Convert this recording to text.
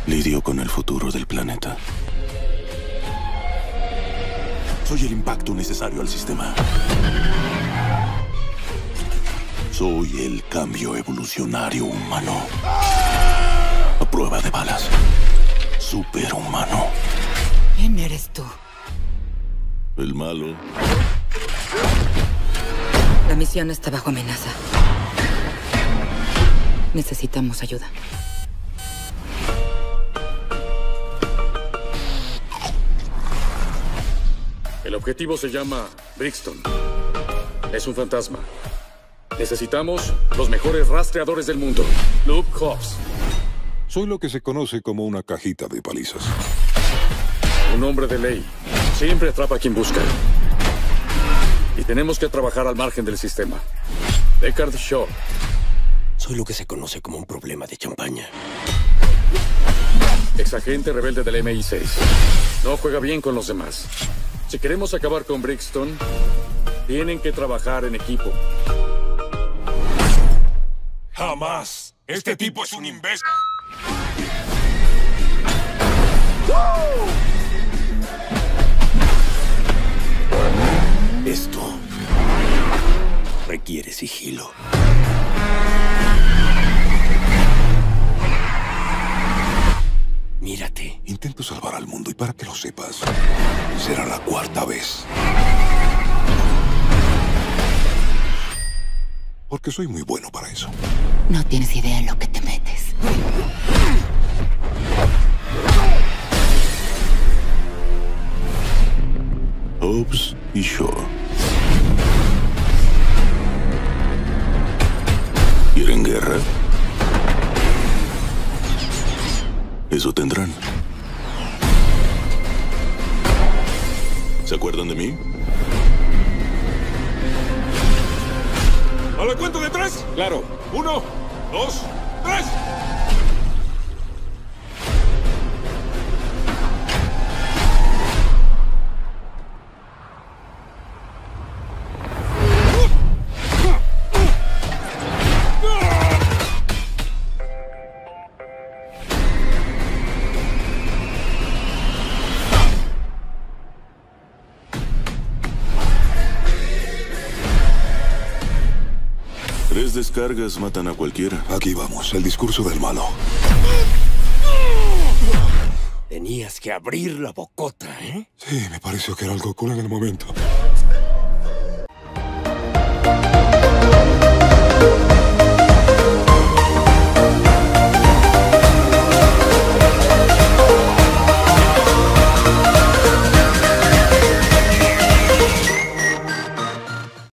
Lidio con el futuro del planeta. Soy el impacto necesario al sistema. Soy el cambio evolucionario humano. A prueba de balas. Superhumano. ¿Quién eres tú? El malo. La misión está bajo amenaza. Necesitamos ayuda. El objetivo se llama Brixton. Es un fantasma. Necesitamos los mejores rastreadores del mundo. Luke Hobbs. Soy lo que se conoce como una cajita de palizas. Un hombre de ley. Siempre atrapa a quien busca. Y tenemos que trabajar al margen del sistema. Deckard Shaw. Soy lo que se conoce como un problema de champaña. Exagente rebelde del MI6. No juega bien con los demás. Si queremos acabar con Brixton, tienen que trabajar en equipo. ¡Jamás! Este tipo es un imbécil. Esto requiere sigilo. Mírate. Intento salvar al mundo y para que lo sepas, será la 4ª vez. Porque soy muy bueno para eso. No tienes idea en lo que te metes. Hobbs y Shaw. ¿Quieren guerra? Eso tendrán. ¿Se acuerdan de mí? ¿A la cuenta de 3? Claro. 1, 2, 3. Tres descargas matan a cualquiera. Aquí vamos, el discurso del malo. Tenías que abrir la bocota, ¿eh? Sí, me pareció que era algo cool en el momento.